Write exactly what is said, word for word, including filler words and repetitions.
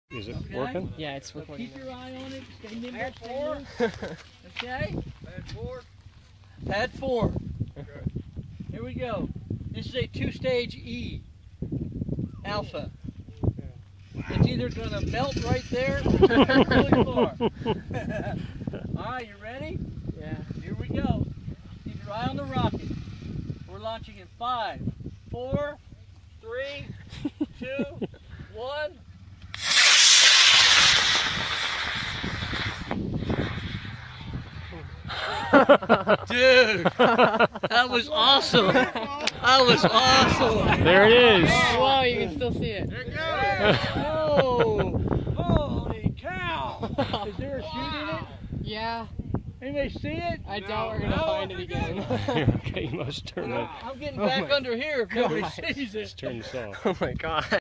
Is it Okay. working? Yeah, it's So recording. keep your eye on it. Stay nimble. Pad Stay four. nimble. Okay. Pad four. Pad four. Okay. Here we go. This is a two-stage E alpha. It's either going to melt right there or it's going to go really far. All right, you ready? Yeah. Here we go. Keep your eye on the rocket. We're launching in five, four, three, two, one. Dude, that was awesome. That was awesome. There it is. Whoa, you can still see it. There it goes. Oh, holy cow. Is there a chute in it? Yeah, Anybody see it? I doubt we're gonna No. find it again. Okay, you must turn that. I'm getting Oh back my under here if nobody God. sees it. Just turn this off. Oh my god.